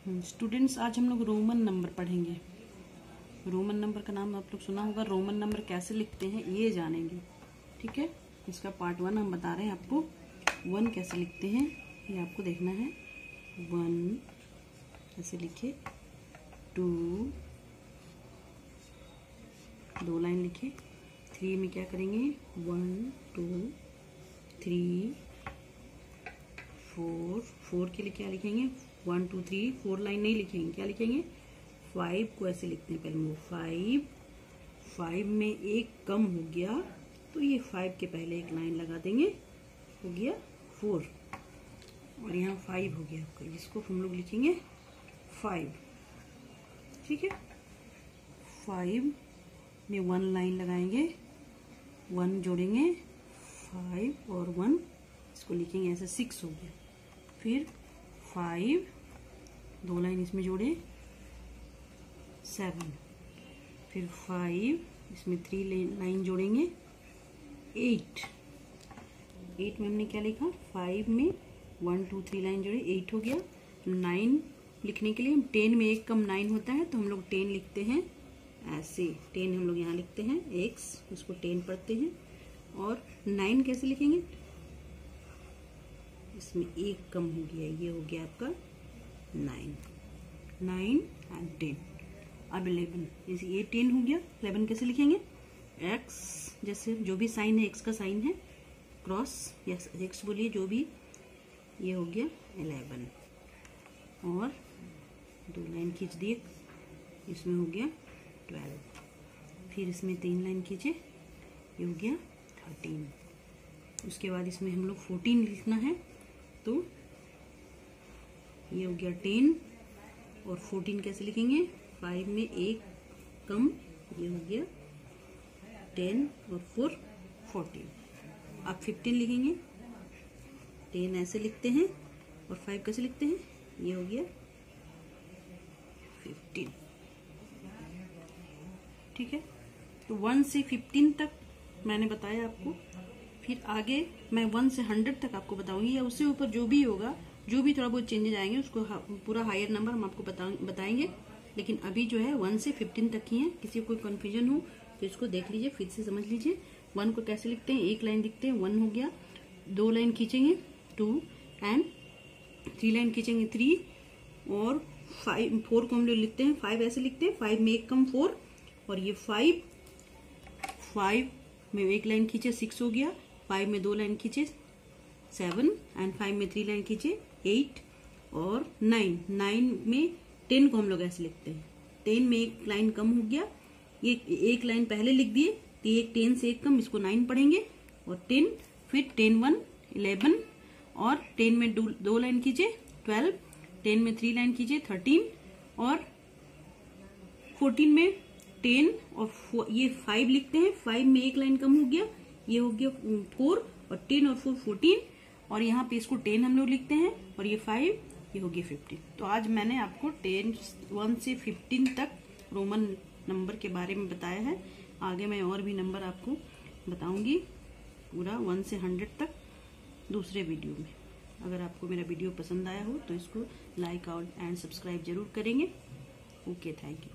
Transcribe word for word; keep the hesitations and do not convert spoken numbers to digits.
Students, आज हम लोग रोमन नंबर पढ़ेंगे। रोमन नंबर का नाम आप लोग सुना होगा। रोमन नंबर कैसे लिखते हैं ये जानेंगे, ठीक है। इसका पार्ट वन हम बता रहे हैं आपको। वन कैसे लिखते हैं ये आपको देखना है। वन ऐसे लिखे, टू दो लाइन लिखे, थ्री में क्या करेंगे, one two three, four four के लिए क्या लिखेंगे, one two three, four line नहीं लिखेंगे, क्या लिखेंगे, फाइव को ऐसे लिखते हैं पहले वो फाइव। फाइव में एक कम हो गया तो ये फाइव के पहले एक लाइन लगा देंगे, हो गया फोर। और यहाँ फाइव हो गया आपका, जिसको हम लोग लिखेंगे फाइव, ठीक है। फाइव में वन लाइन लगाएंगे, वन जोड़ेंगे, फाइव और वन, इसको लिखेंगे ऐसे, सिक्स हो गया। फिर फाइव, दो लाइन इसमें जोड़े, सेवन। फिर फाइव, इसमें थ्री लाइन जोड़ेंगे, एट। एट में हमने क्या लिखा, फाइव में वन टू थ्री लाइन जोड़े, एट हो गया। नाइन लिखने के लिए टेन में एक कम नाइन होता है तो हम लोग टेन लिखते हैं ऐसे। टेन हम लोग यहाँ लिखते हैं, एक्स, उसको टेन पढ़ते हैं। और नाइन कैसे लिखेंगे, इसमें एक कम हो गया, ये हो गया आपका नाइन। Nine and ten. अब इलेवन, जैसे ये टेन हो गया, इलेवन कैसे लिखेंगे, एक्स, जैसे जो भी साइन है एक्स का साइन है, क्रॉस या एक्स बोलिए जो भी, ये हो गया इलेवन। और दो लाइन खींच दिए, इसमें हो गया ट्वेल्व। फिर इसमें तीन लाइन खींचे, ये हो गया थर्टीन। उसके बाद इसमें हम लोग फोर्टीन लिखना है तो ये हो गया टेन। और फोर्टीन कैसे लिखेंगे, फाइव में एक कम, ये हो गया टेन और फोर फोर्टीन। अब फिफ्टीन लिखेंगे, टेन ऐसे लिखते हैं और फाइव कैसे लिखते हैं, ये हो गया फिफ्टीन, ठीक है। तो वन से फिफ्टीन तक मैंने बताया आपको। फिर आगे मैं वन से हंड्रेड तक आपको बताऊंगी, या उससे ऊपर जो भी होगा, जो भी थोड़ा बहुत चेंजेस आएंगे उसको पूरा हायर नंबर हम आपको बता, बताएंगे। लेकिन अभी जो है वन से फिफ्टीन तक ही है। किसी को कोई कंफ्यूजन हो तो इसको देख लीजिए, फिर से समझ लीजिए। वन को कैसे लिखते हैं, एक लाइन लिखते हैं, वन हो गया, दो लाइन खींचेंगे, टू, एंड थ्री लाइन खींचेंगे, थ्री। और फाइव, फोर को हम लोग लिखते हैं, फाइव ऐसे लिखते हैं, फाइव में एक कम फोर। और ये फाइव, फाइव में एक लाइन खींचे, सिक्स हो गया। फाइव में दो लाइन खींचे, सेवन। एंड फाइव में थ्री लाइन खींचे, एट। और नाइन, नाइन में टेन को हम लोग ऐसे लिखते हैं, टेन में एक लाइन कम हो गया, ये एक लाइन पहले लिख दिए तो एक टेन से एक कम, इसको नाइन पढ़ेंगे। और टेन, फिर टेन वन, इलेवन। और टेन में दो, दो लाइन खींचे, ट्वेल्व। टेन में थ्री लाइन खींचे, थर्टीन। और फोर्टीन में टेन और ये फाइव लिखते हैं, फाइव में एक लाइन कम हो गया, ये हो गया फोर। और टेन और फोर फोर्टीन। और यहाँ पे इसको टेन हम लोग लिखते हैं, और ये फाइव, ये हो गया फिफ्टीन। तो आज मैंने आपको टेन वन से फिफ्टीन तक रोमन नंबर के बारे में बताया है। आगे मैं और भी नंबर आपको बताऊंगी, पूरा वन से हंड्रेड तक, दूसरे वीडियो में। अगर आपको मेरा वीडियो पसंद आया हो तो इसको लाइक और एंड सब्सक्राइब जरूर करेंगे। Okay, thank you.